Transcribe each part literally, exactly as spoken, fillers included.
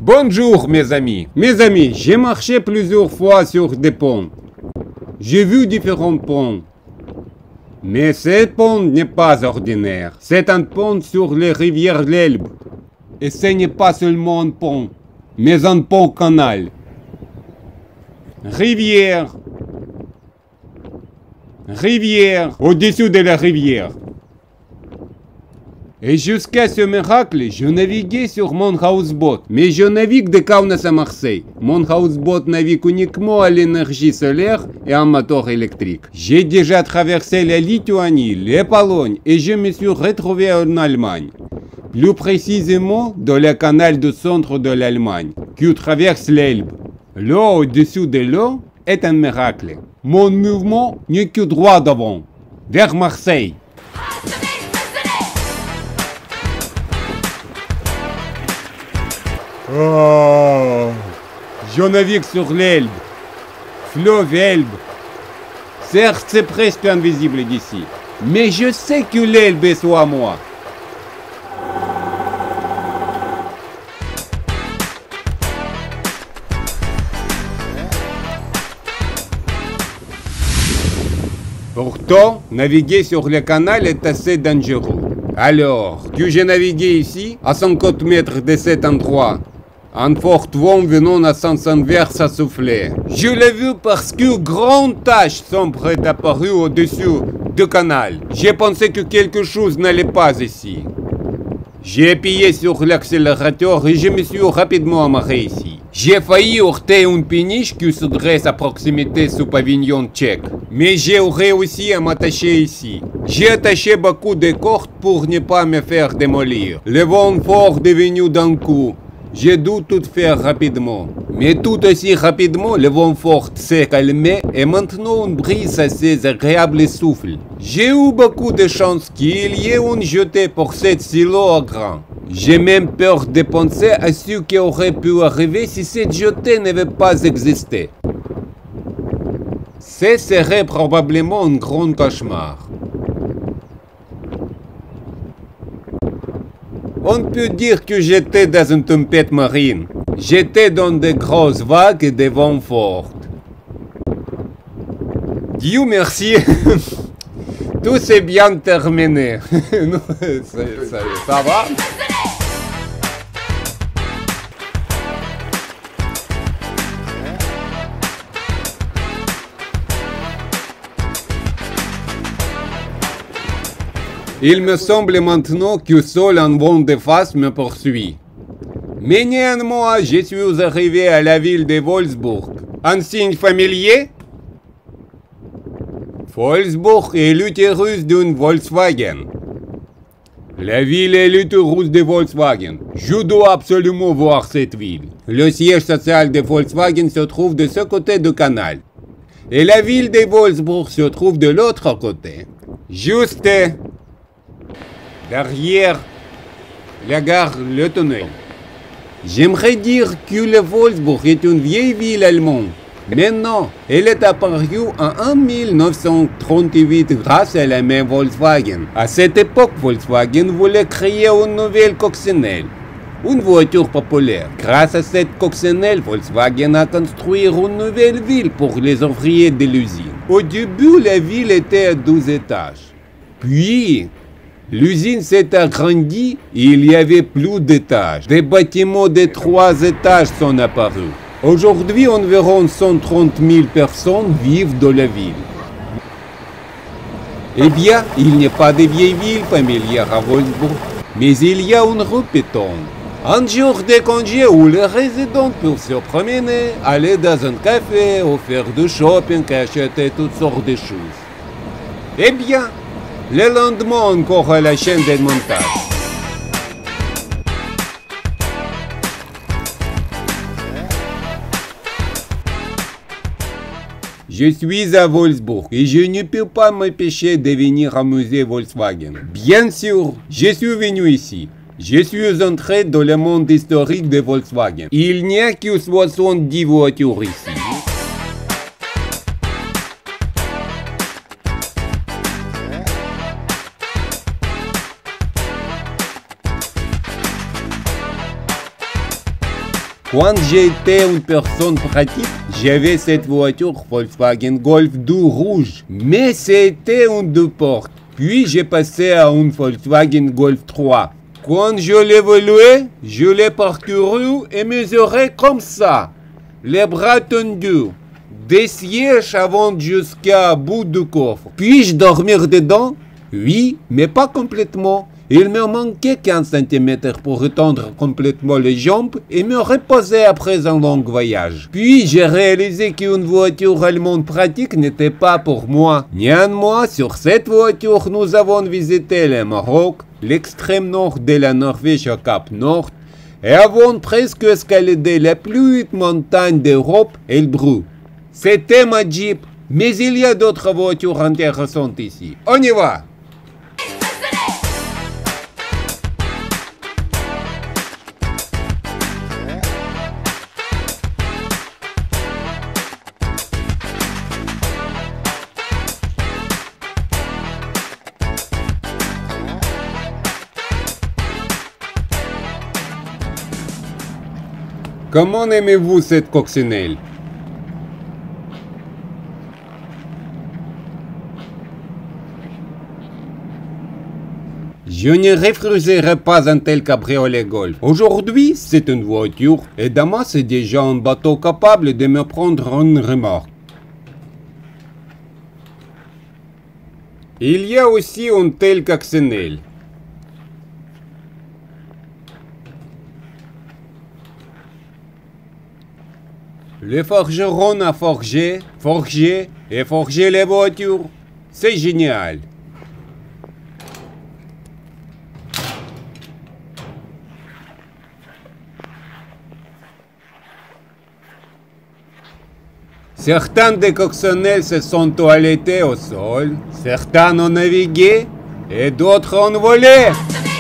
Bonjour mes amis. Mes amis, j'ai marché plusieurs fois sur des ponts. J'ai vu différents ponts. Mais ce pont n'est pas ordinaire. C'est un pont sur les rivières l'Elbe. Et ce n'est pas seulement un pont, mais un pont-canal. Rivière. Rivière. Au-dessus de la rivière. Et jusqu'à ce miracle, je naviguais sur mon houseboat. Mais je navigue de Kaunas à Marseille. Mon houseboat navigue uniquement à l'énergie solaire et en moteur électrique. J'ai déjà traversé la Lituanie, la Pologne et je me suis retrouvé en Allemagne. Plus précisément dans le canal du centre de l'Allemagne, qui traverse l'Elbe. L'eau au-dessus de l'eau est un miracle. Mon mouvement n'est que droit devant, vers Marseille. Oh, je navigue sur l'Elbe, fleuve Elbe. Certes, c'est presque invisible d'ici, mais je sais que l'Elbe est sous moi. Pourtant, naviguer sur le canal est assez dangereux. Alors, que j'ai navigué ici, à cinquante mètres de cet endroit, un fort vent venant à sens inverse a soufflé. Je l'ai vu parce que grandes taches sombres est apparues au-dessus du canal. J'ai pensé que quelque chose n'allait pas ici. J'ai appuyé sur l'accélérateur et je me suis rapidement amarré ici. J'ai failli heurter une péniche qui se dresse à proximité du pavillon tchèque. Mais j'ai réussi à m'attacher ici. J'ai attaché beaucoup de cordes pour ne pas me faire démolir. Le vent fort est venu d'un coup. J'ai dû tout faire rapidement. Mais tout aussi rapidement, le vent fort s'est calmé et maintenant une brise assez agréable souffle. J'ai eu beaucoup de chance qu'il y ait une jetée pour cette silo grand. J'ai même peur de penser à ce qui aurait pu arriver si cette jetée n'avait pas existé. Ce serait probablement un grand cauchemar. On peut dire que j'étais dans une tempête marine. J'étais dans de grosses vagues et des vents forts. Dieu merci, tout s'est bien terminé. ça, ça, ça va? Il me semble maintenant que seul un vent de face me poursuit. Mais néanmoins, je suis arrivé à la ville de Wolfsburg. Un signe familier? Wolfsburg est l'utérus d'une Volkswagen. La ville est l'utérus de Volkswagen. Je dois absolument voir cette ville. Le siège social de Volkswagen se trouve de ce côté du canal. Et la ville de Wolfsburg se trouve de l'autre côté. Juste derrière la gare Le Tunnel. J'aimerais dire que le Wolfsburg est une vieille ville allemande. Mais non, elle est apparue en mille neuf cent trente-huit grâce à la même Volkswagen. À cette époque, Volkswagen voulait créer une nouvelle coccinelle, une voiture populaire. Grâce à cette coccinelle, Volkswagen a construit une nouvelle ville pour les ouvriers de l'usine. Au début, la ville était à douze étages. Puis, l'usine s'est agrandie et il y avait plus d'étages. Des bâtiments de trois étages sont apparus. Aujourd'hui, environ cent trente mille personnes vivent dans la ville. Eh bien, il n'y a pas de vieille ville familière à Wolfsburg, mais il y a une rue piétonne. Un jour de congé où les résidents peuvent se promener, aller dans un café, ou faire du shopping et acheter toutes sortes de choses. Eh bien, le lendemain encore à la chaîne de montage. Je suis à Wolfsburg et je ne peux pas m'empêcher de venir au musée Volkswagen. Bien sûr, je suis venu ici. Je suis entré dans le monde historique de Volkswagen. Il n'y a que soixante-dix voitures ici. Quand j'étais une personne pratique, j'avais cette voiture Volkswagen Golf deux rouge, mais c'était une deux portes. Puis j'ai passé à une Volkswagen Golf trois. Quand je l'ai évolué, je l'ai parcouru et mesuré comme ça. Les bras tendus, des sièges avant jusqu'à bout du coffre. Puis-je dormir dedans? Oui, mais pas complètement. Il me manquait quinze centimètres pour étendre complètement les jambes et me reposer après un long voyage. Puis j'ai réalisé qu'une voiture allemande pratique n'était pas pour moi. Néanmoins, sur cette voiture, nous avons visité le Maroc, l'extrême nord de la Norvège au Cap Nord, et avons presque escaladé la plus haute montagne d'Europe, Elbrus. C'était ma Jeep, mais il y a d'autres voitures intéressantes ici. On y va! Comment aimez-vous cette coccinelle? Je ne refuserai pas un tel cabriolet Golf. Aujourd'hui, c'est une voiture et demain, c'est déjà un bateau capable de me prendre une remorque. Il y a aussi une telle coccinelle. Le forgeron a forgé, forgé et forgé les voitures. C'est génial. Certains des coccinelles se sont toilettés au sol, certains ont navigué et d'autres ont volé.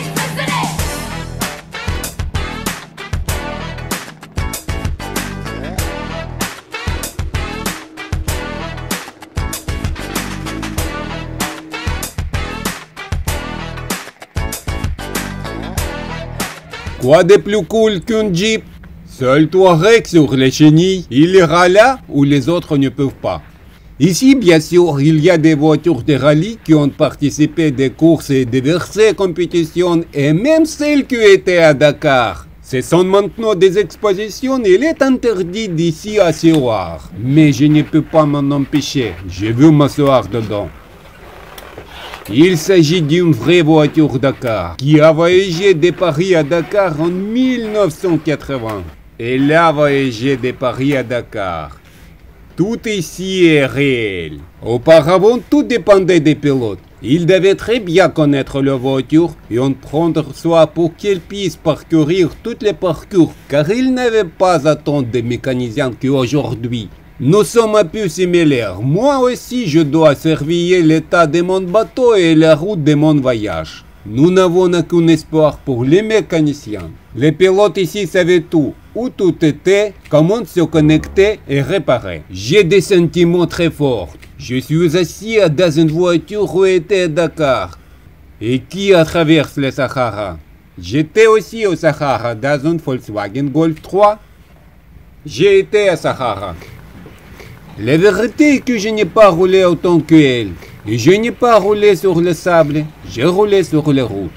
Quoi de plus cool qu'une Jeep? Seul Touareg sur les chenilles, il ira là où les autres ne peuvent pas. Ici, bien sûr, il y a des voitures de rallye qui ont participé des courses et diverses compétitions, et même celles qui étaient à Dakar. Ce sont maintenant des expositions et il est interdit d'ici à s'y voir. Mais je ne peux pas m'en empêcher, je veux m'asseoir dedans. Il s'agit d'une vraie voiture Dakar, qui a voyagé de Paris à Dakar en mille neuf cent quatre-vingts. Elle a voyagé de Paris à Dakar. Tout ici est réel. Auparavant, tout dépendait des pilotes. Ils devaient très bien connaître leur voiture et en prendre soin pour qu'ils puissent parcourir tous les parcours, car ils n'avaient pas autant de mécaniciens qu'aujourd'hui. Nous sommes un peu similaires. Moi aussi, je dois surveiller l'état de mon bateau et la route de mon voyage. Nous n'avons aucun espoir pour les mécaniciens. Les pilotes ici savaient tout, où tout était, comment se connecter et réparer. J'ai des sentiments très forts. Je suis assis dans une voiture où était Dakar. Et qui traverse le Sahara? J'étais aussi au Sahara dans une Volkswagen Golf trois. J'ai été à Sahara. La vérité est que je n'ai pas roulé autant qu'elle. Et je n'ai pas roulé sur le sable, j'ai roulé sur les routes.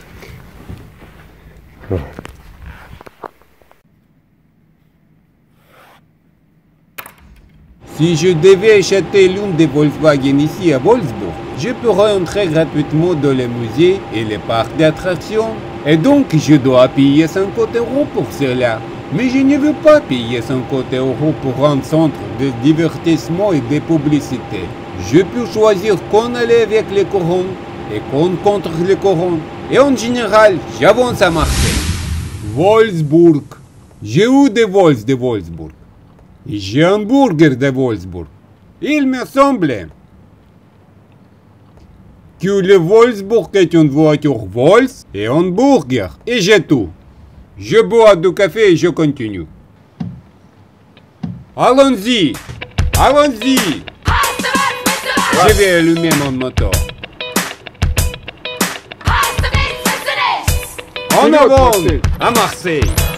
Si je devais acheter l'une des Volkswagen ici à Wolfsburg, je pourrais entrer gratuitement dans les musées et les parcs d'attractions. Et donc je dois payer cinquante euros pour cela. Mais je ne veux pas payer cinquante euros pour un centre de divertissement et de publicité. Je peux choisir qu'on allait avec les couronnes et qu'on contre les couronnes. Et en général, j'avance à Marseille. Wolfsburg. J'ai eu des vols de Wolfsburg. Et j'ai un burger de Wolfsburg. Il me semble que le Wolfsburg est une voiture Wolf et un burger. Et j'ai tout. Je bois du café et je continue. Allons-y! Allons-y! Je vais allumer mon moteur. En avant à Marseille!